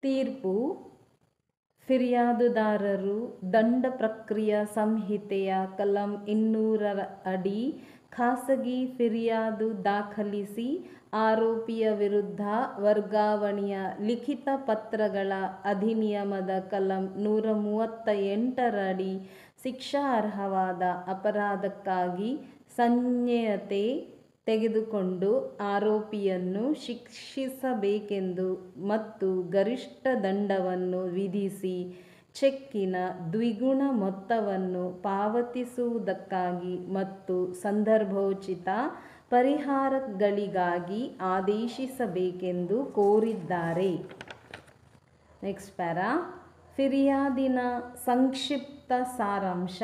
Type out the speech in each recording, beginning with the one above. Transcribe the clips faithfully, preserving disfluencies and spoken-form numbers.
ತೀರ್ಪು: ಫಿರ್ಯಾದುದಾರರು ದಂಡ ಪ್ರಕ್ರಿಯಾ ಸಂಹಿತೆಯ ಕಲಂ ಇನ್ನೂರರ ಅಡಿ ಖಾಸಗಿ ಫಿರ್ಯಾದು ದಾಖಲಿಸಿ ಆರೋಪಿಯ ವಿರುದ್ಧ ವರ್ಗಾವಣೆಯ ಲಿಖಿತ ಪತ್ರಗಳ ಅಧಿನಿಯಮದ ಕಲಂ ನೂರ ಮೂವತ್ತ ಎಂಟರಡಿ ಶಿಕ್ಷಾರ್ಹವಾದ ಅಪರಾಧಕ್ಕಾಗಿ ಸಂಜ್ಞೇಯತೆ ತೆಗೆದುಕೊಂಡು ಆರೋಪಿಯನ್ನು ಶಿಕ್ಷಿಸಬೇಕೆಂದು ಮತ್ತು ಗರಿಷ್ಠ ದಂಡವನ್ನು ವಿಧಿಸಿ ಚೆಕ್ಕಿನ ದ್ವಿಗುಣ ಮೊತ್ತವನ್ನು ಪಾವತಿಸುವುದಕ್ಕಾಗಿ ಮತ್ತು ಸಂದರ್ಭೋಚಿತ ಪರಿಹಾರಗಳಿಗಾಗಿ ಆದೇಶಿಸಬೇಕೆಂದು ಕೋರಿದ್ದಾರೆ. Next para. ಫಿರ್ಯಾದಿನ ಸಂಕ್ಷಿಪ್ತ ಸಾರಾಂಶ: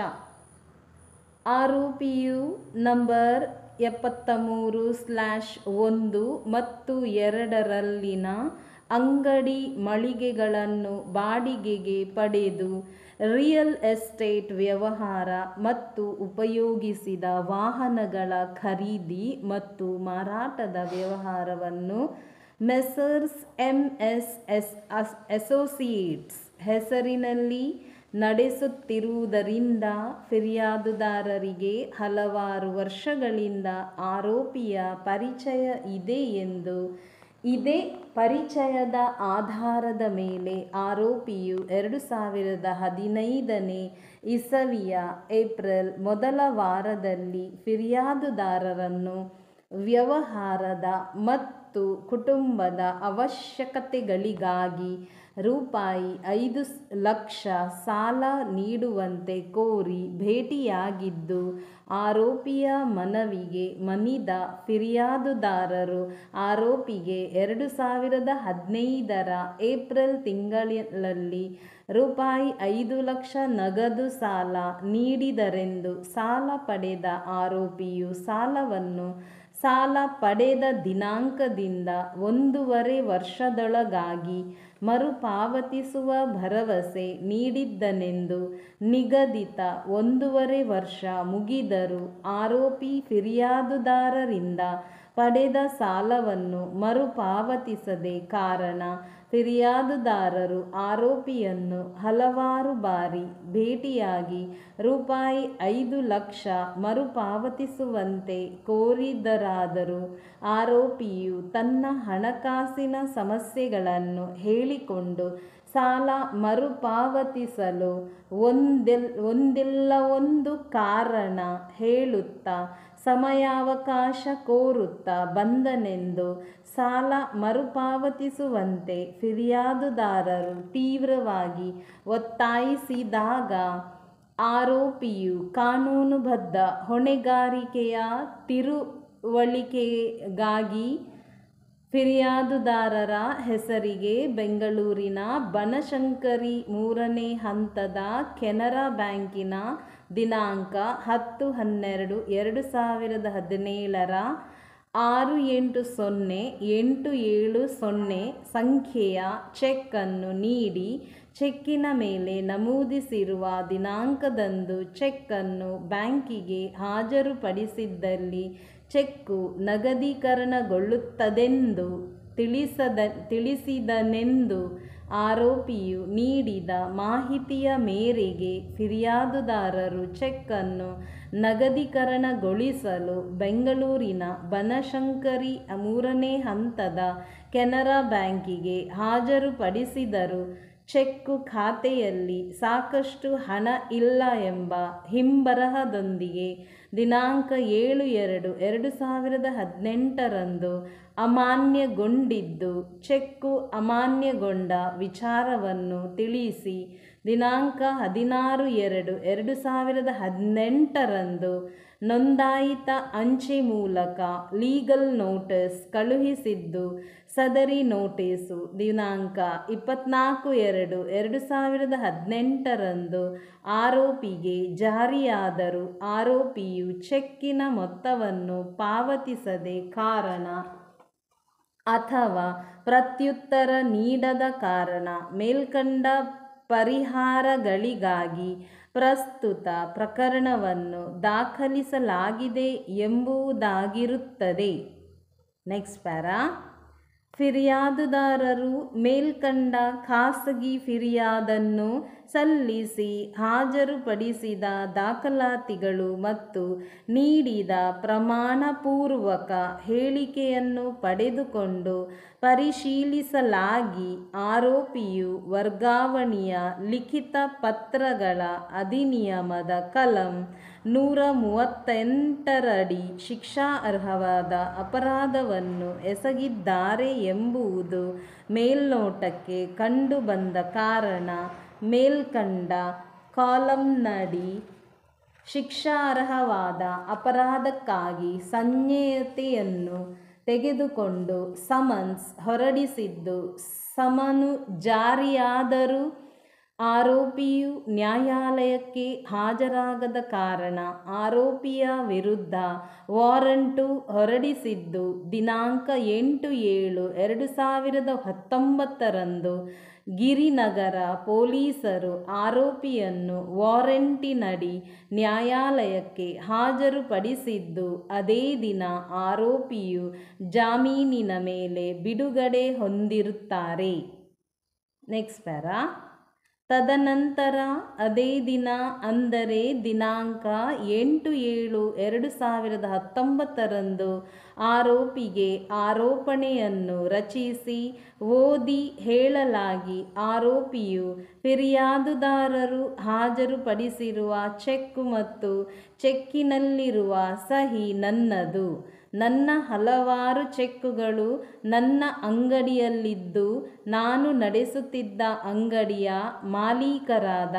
ಆರೋಪಿಯು ನಂಬರ್ ಎಪ್ಪತ್ತ ಮೂರು ಸ್ಲ್ಯಾಶ್ ಒಂದು ಮತ್ತು ಎರಡರಲ್ಲಿನ ಅಂಗಡಿ ಮಳಿಗೆಗಳನ್ನು ಬಾಡಿಗೆಗೆ ಪಡೆದು ರಿಯಲ್ ಎಸ್ಟೇಟ್ ವ್ಯವಹಾರ ಮತ್ತು ಉಪಯೋಗಿಸಿದ ವಾಹನಗಳ ಖರೀದಿ ಮತ್ತು ಮಾರಾಟದ ವ್ಯವಹಾರವನ್ನು messrs M S S associates ಹೆಸರಿನಲ್ಲಿ ನಡೆಸುತ್ತಿರುವುದರಿಂದ ಫಿರ್ಯಾದುದಾರರಿಗೆ ಹಲವಾರು ವರ್ಷಗಳಿಂದ ಆರೋಪಿಯ ಪರಿಚಯ ಇದೆ ಎಂದು, ಇದೇ ಪರಿಚಯದ ಆಧಾರದ ಮೇಲೆ ಆರೋಪಿಯು ಎರಡು ಸಾವಿರದ ಹದಿನೈದನೇ ಇಸವಿಯ ಏಪ್ರಿಲ್ ಮೊದಲ ವಾರದಲ್ಲಿ ಫಿರ್ಯಾದುದಾರರನ್ನು ವ್ಯವಹಾರದ ಮತ್ತು ಕುಟುಂಬದ ಅವಶ್ಯಕತೆಗಳಿಗಾಗಿ ರೂಪಾಯಿ ಐದು ಲಕ್ಷ ಸಾಲ ನೀಡುವಂತೆ ಕೋರಿ ಭೇಟಿಯಾಗಿದ್ದು, ಆರೋಪಿಯ ಮನವಿಗೆ ಮಣಿದ ಫಿರ್ಯಾದುದಾರರು ಆರೋಪಿಗೆ ಎರಡು ಸಾವಿರದ ಹದಿನೈದರ ಏಪ್ರಿಲ್ ತಿಂಗಳಲ್ಲಿ ರೂಪಾಯಿ ಐದು ಲಕ್ಷ ನಗದು ಸಾಲ ನೀಡಿದರೆಂದು ಸಾಲ ಪಡೆದ ಆರೋಪಿಯು ಸಾಲವನ್ನು ಸಾಲ ಪಡೆದ ದಿನಾಂಕದಿಂದ ಒಂದೂವರೆ ವರ್ಷದೊಳಗಾಗಿ ಮರುಪಾವತಿಸುವ ಭರವಸೆ ನೀಡಿದ್ದನೆಂದು, ನಿಗದಿತ ಒಂದೂವರೆ ವರ್ಷ ಮುಗಿದರೂ ಆರೋಪಿ ಫಿರ್ಯಾದುದಾರರಿಂದ ಪಡೆದ ಸಾಲವನ್ನು ಮರುಪಾವತಿಸದೆ ಕಾರಣ ಫಿರ್ಯಾದುದಾರರು ಆರೋಪಿಯನ್ನು ಹಲವಾರು ಬಾರಿ ಭೇಟಿಯಾಗಿ ರೂಪಾಯಿ ಐದು ಲಕ್ಷ ಮರುಪಾವತಿಸುವಂತೆ ಕೋರಿದರಾದರೂ ಆರೋಪಿಯು ತನ್ನ ಹಣಕಾಸಿನ ಸಮಸ್ಯೆಗಳನ್ನು ಹೇಳಿಕೊಂಡು ಸಾಲ ಮರುಪಾವತಿಸಲು ಒಂದೆಲ್ ಒಂದಿಲ್ಲ ಒಂದು ಕಾರಣ ಹೇಳುತ್ತಾ ಸಮಯಾವಕಾಶ ಕೋರುತ್ತಾ ಬಂದನೆಂದು ಸಾಲ ಮರುಪಾವತಿಸುವಂತೆ ಫಿರ್ಯಾದುದಾರರು ತೀವ್ರವಾಗಿ ಒತ್ತಾಯಿಸಿದಾಗ ಆರೋಪಿಯು ಕಾನೂನುಬದ್ಧ ಹೊಣೆಗಾರಿಕೆಯ ತಿಳುವಳಿಕೆಗಾಗಿ ಫಿರ್ಯಾದುದಾರರ ಹೆಸರಿಗೆ ಬೆಂಗಳೂರಿನ ಬನಶಂಕರಿ ಮೂರನೇ ಹಂತದ ಕೆನರಾ ಬ್ಯಾಂಕಿನ ದಿನಾಂಕ ಹತ್ತು ಹನ್ನೆರಡು ಎರಡು ಸಾವಿರದ ಹದಿನೇಳರ ಆರು ಎಂಟು ಸೊನ್ನೆ ಎಂಟು ಏಳು ಸೊನ್ನೆ ಸಂಖ್ಯೆಯ ಚೆಕ್ಕನ್ನು ನೀಡಿ ಚೆಕ್ಕಿನ ಮೇಲೆ ನಮೂದಿಸಿರುವ ದಿನಾಂಕದಂದು ಚೆಕ್ಕನ್ನು ಬ್ಯಾಂಕಿಗೆ ಹಾಜರುಪಡಿಸಿದ್ದಲ್ಲಿ ಚೆಕ್ಕು ನಗದೀಕರಣಗೊಳ್ಳುತ್ತದೆಂದು ತಿಳಿಸದ ತಿಳಿಸಿದನೆಂದು ಆರೋಪಿಯು ನೀಡಿದ ಮಾಹಿತಿಯ ಮೇರೆಗೆ ಫಿರ್ಯಾದುದಾರರು ಚೆಕ್ಕನ್ನು ನಗದೀಕರಣಗೊಳಿಸಲು ಬೆಂಗಳೂರಿನ ಬನಶಂಕರಿ ಮೂರನೇ ಹಂತದ ಕೆನರಾ ಬ್ಯಾಂಕಿಗೆ ಹಾಜರುಪಡಿಸಿದರು. ಚೆಕ್ಕು ಖಾತೆಯಲ್ಲಿ ಸಾಕಷ್ಟು ಹಣ ಇಲ್ಲ ಎಂಬ ಹಿಂಬರಹದೊಂದಿಗೆ ದಿನಾಂಕ ಏಳು ಎರಡು ಎರಡು ಸಾವಿರದ ಹದಿನೆಂಟರಂದು ಅಮಾನ್ಯಗೊಂಡಿದ್ದು, ಚೆಕ್ಕು ಅಮಾನ್ಯಗೊಂಡ ವಿಚಾರವನ್ನು ತಿಳಿಸಿ ದಿನಾಂಕ ಹದಿನಾರು ಎರಡು ಎರಡು ಸಾವಿರದ ಹದಿನೆಂಟರಂದು ನೋಂದಾಯಿತ ಅಂಚೆ ಮೂಲಕ ಲೀಗಲ್ ನೋಟಿಸ್ ಕಳುಹಿಸಿದ್ದು, ಸದರಿ ನೋಟಿಸು ದಿನಾಂಕ ಇಪ್ಪತ್ನಾಲ್ಕು ಎರಡು ಎರಡು ಸಾವಿರದ ಹದಿನೆಂಟರಂದು ಆರೋಪಿಗೆ ಜಾರಿಯಾದರೂ ಆರೋಪಿಯು ಚೆಕ್ಕಿನ ಮೊತ್ತವನ್ನು ಪಾವತಿಸದೆ ಕಾರಣ ಅಥವಾ ಪ್ರತ್ಯುತ್ತರ ನೀಡದ ಕಾರಣ ಮೇಲ್ಕಂಡ ಪರಿಹಾರಗಳಿಗಾಗಿ ಪ್ರಸ್ತುತ ಪ್ರಕರಣವನ್ನು ದಾಖಲಿಸಲಾಗಿದೆ ಎಂಬುದಾಗಿರುತ್ತದೆ. Next para. ಫಿರ್ಯಾದುದಾರರು ಮೇಲ್ಕಂಡ ಖಾಸಗಿ ಫಿರ್ಯಾದನ್ನು ಸಲ್ಲಿಸಿ ಹಾಜರುಪಡಿಸಿದ ದಾಖಲಾತಿಗಳು ಮತ್ತು ನೀಡಿದ ಪ್ರಮಾಣಪೂರ್ವಕ ಹೇಳಿಕೆಯನ್ನು ಪಡೆದುಕೊಂಡು ಪರಿಶೀಲಿಸಲಾಗಿ ಆರೋಪಿಯು ವರ್ಗಾವಣೆಯ ಲಿಖಿತ ಪತ್ರಗಳ ಅಧಿನಿಯಮದ ಕಲಂ ನೂರ ಮೂವತ್ತೆಂಟರಡಿ ಶಿಕ್ಷಾರ್ಹವಾದ ಅಪರಾಧವನ್ನು ಎಸಗಿದ್ದಾರೆ ಎಂಬುದು ಮೇಲ್ನೋಟಕ್ಕೆ ಕಂಡುಬಂದ ಕಾರಣ ಮೇಲ್ಕಂಡ ಕಾಲಂನಡಿ ಶಿಕ್ಷಾರ್ಹವಾದ ಅಪರಾಧಕ್ಕಾಗಿ ಸಂಜ್ಞೇಯತೆಯನ್ನು ತೆಗೆದುಕೊಂಡು ಸಮನ್ಸ್ ಹೊರಡಿಸಿದ್ದು, ಸಮನು ಜಾರಿಯಾದರೂ ಆರೋಪಿಯು ನ್ಯಾಯಾಲಯಕ್ಕೆ ಹಾಜರಾಗದ ಕಾರಣ ಆರೋಪಿಯ ವಿರುದ್ಧ ವಾರಂಟು ಹೊರಡಿಸಿದ್ದು ದಿನಾಂಕ ಎಂಟು ಏಳು ಎರಡು ಸಾವಿರದ ಹತ್ತೊಂಬತ್ತರಂದು ಗಿರಿನಗರ ಪೊಲೀಸರು ಆರೋಪಿಯನ್ನು ವಾರಂಟಿನಡಿ ನ್ಯಾಯಾಲಯಕ್ಕೆ ಹಾಜರುಪಡಿಸಿದ್ದು, ಅದೇ ದಿನ ಆರೋಪಿಯು ಜಾಮೀನಿನ ಮೇಲೆ ಬಿಡುಗಡೆ ಹೊಂದಿರುತ್ತಾರೆ. Next para. ತದನಂತರ ಅದೇ ದಿನ ಅಂದರೆ ದಿನಾಂಕ ಎಂಟು ಏಳು ಎರಡು ಸಾವಿರದ ಹತ್ತೊಂಬತ್ತರಂದು ಆರೋಪಿಗೆ ಆರೋಪಣೆಯನ್ನು ರಚಿಸಿ ಓದಿ ಹೇಳಲಾಗಿ ಆರೋಪಿಯು ಫಿರ್ಯಾದುದಾರರು ಹಾಜರುಪಡಿಸಿರುವ ಚೆಕ್ ಮತ್ತು ಚೆಕ್ಕಿನಲ್ಲಿರುವ ಸಹಿ ನನ್ನದು. ನನ್ನ ಹಲವಾರು ಚೆಕ್ಕುಗಳು ನನ್ನ ಅಂಗಡಿಯಲ್ಲಿದ್ದು ನಾನು ನಡೆಸುತ್ತಿದ್ದ ಅಂಗಡಿಯ ಮಾಲೀಕರಾದ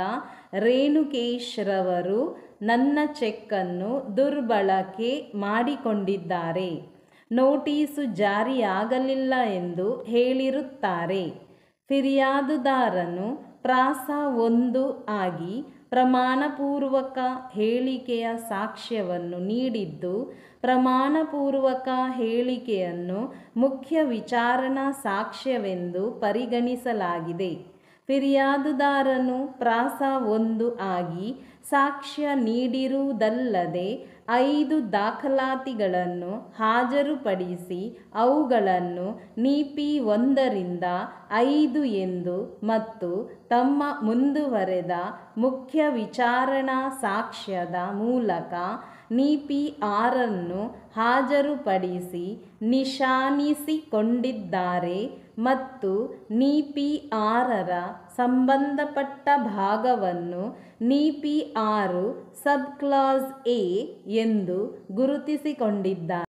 ರೇಣುಕೇಶ್ರವರು ನನ್ನ ಚೆಕ್ಕನ್ನು ದುರ್ಬಳಕೆ ಮಾಡಿಕೊಂಡಿದ್ದಾರೆ, ನೋಟಿಸು ಜಾರಿಯಾಗಲಿಲ್ಲ ಎಂದು ಹೇಳಿರುತ್ತಾರೆ. ಫಿರ್ಯಾದುದಾರನು ಪ್ರಾಸ ಒಂದು ಆಗಿ ಪ್ರಮಾಣಪೂರ್ವಕ ಹೇಳಿಕೆಯ ಸಾಕ್ಷ್ಯವನ್ನು ನೀಡಿದ್ದು, ಪ್ರಮಾಣಪೂರ್ವಕ ಹೇಳಿಕೆಯನ್ನು ಮುಖ್ಯ ವಿಚಾರಣಾ ಸಾಕ್ಷ್ಯವೆಂದು ಪರಿಗಣಿಸಲಾಗಿದೆ. ಫಿರ್ಯಾದುದಾರನು ಪ್ರಾಸ ಒಂದು ಆಗಿ ಸಾಕ್ಷ್ಯ ನೀಡಿರುವುದಲ್ಲದೆ ಐದು ದಾಖಲಾತಿಗಳನ್ನು ಹಾಜರುಪಡಿಸಿ ಅವುಗಳನ್ನು ನೀಪಿ ಒಂದರಿಂದ ಐದು ಎಂದು ಮತ್ತು ತಮ್ಮ ಮುಂದುವರೆದ ಮುಖ್ಯ ವಿಚಾರಣಾ ಸಾಕ್ಷ್ಯದ ಮೂಲಕ ನೀಪಿ ಆರನ್ನು ಹಾಜರುಪಡಿಸಿ ನಿಶಾನಿಸಿಕೊಂಡಿದ್ದಾರೆ ಮತ್ತು ನೀಪಿ ಆರರ ಸಂಬಂಧಪಟ್ಟ ಭಾಗವನ್ನು ನೀಪಿ ಆರು ಸಬ್ ಕ್ಲಾಸ್ ಎ ಎಂದು ಗುರುತಿಸಿಕೊಂಡಿದ್ದಾರೆ.